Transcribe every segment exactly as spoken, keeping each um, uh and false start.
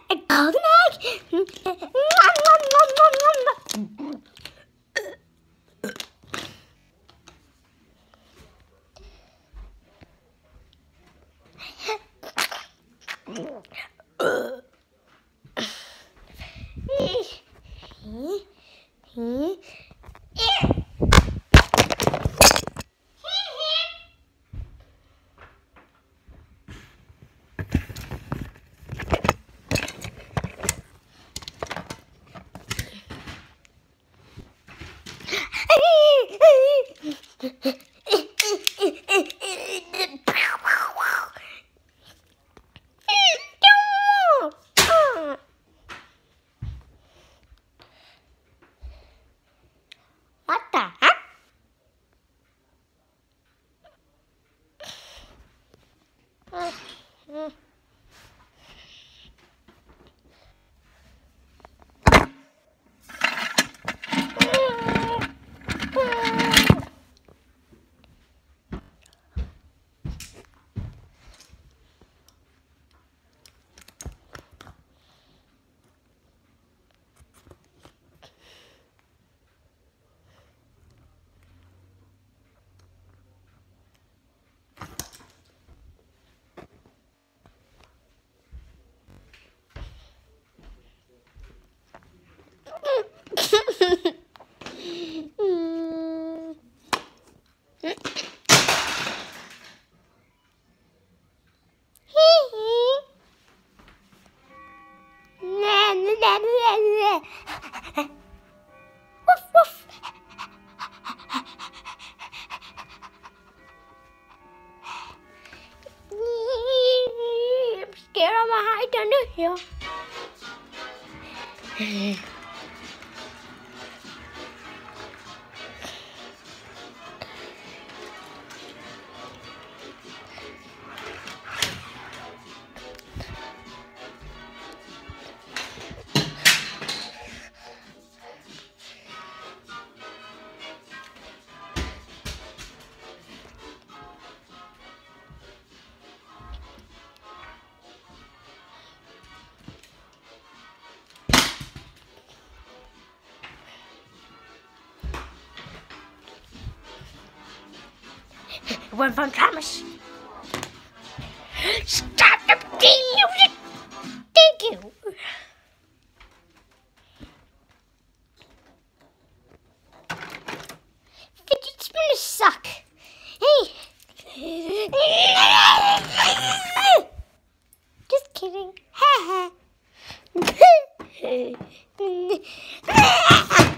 A golden egg. Nom, nom, nom, nom, nom. What the heck? Uh, uh. Woof, woof. I'm scared I'm gonna hide under here. One from Thomas. Stop the damn music! Thank you. Fidget spinners suck. Hey. Just kidding. Ha ha.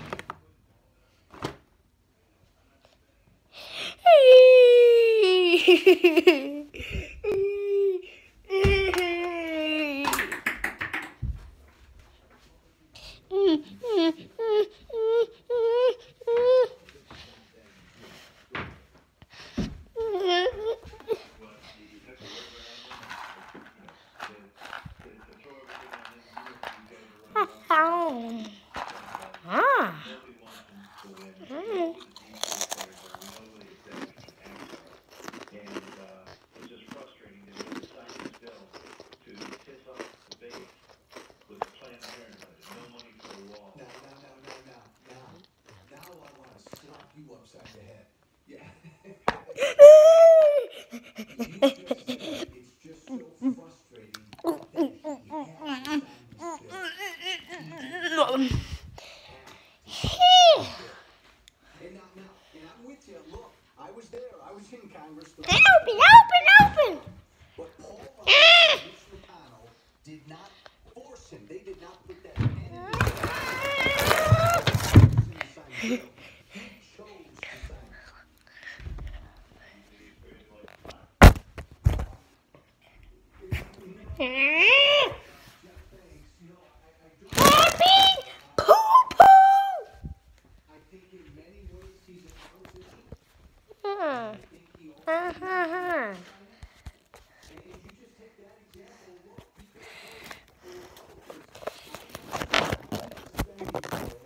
Ah. Mm. You upside the head. Yeah. It's just so frustrating that you can't stand still. And now, now, and I'm with you. Look, I was there. I was in Congress. Open, open, open! But Paul and Mitch McConnell did not force him. They did not put that pen in his mouth. Happy poo-poo! I think in many ways he's a politician. Hmm. Uh-huh. And if you just take that example, look,